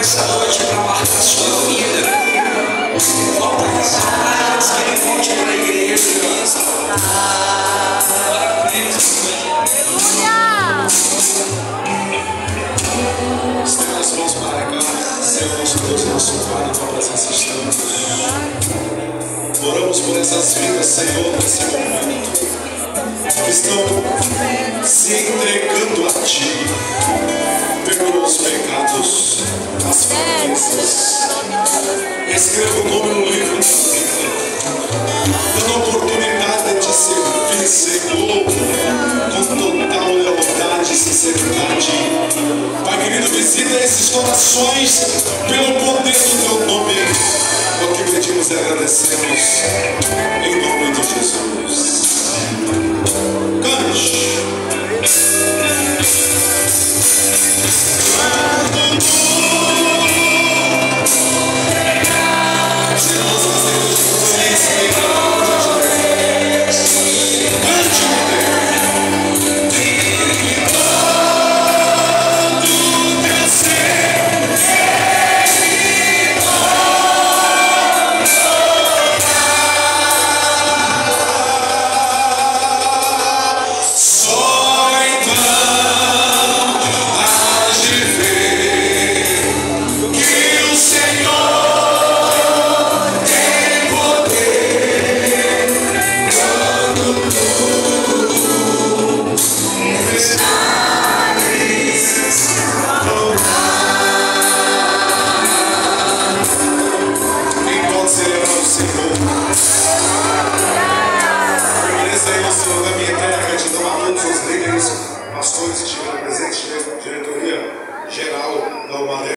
essa noite para marcar sua vida. Falta saudades que ele volte para a igreja. Parabéns, Estenda as mãos para cá, Senhor nosso Deus e nosso Pai, na tua presença estamos. Oramos por essas vidas, Senhor, nesse momento, que estão se entregando a Ti, perdoa os pecados, as fraquezas. Escreva o nome no livro da vida, dando a oportunidade de servir, Senhor, com total lealdade e sinceridade. Pai querido, visita esses corações pelo poder do Teu nome. O que pedimos e agradecemos, em nome de Jesus. Cante. Pastores que estiveram presentes, diretoria geral da Umaré.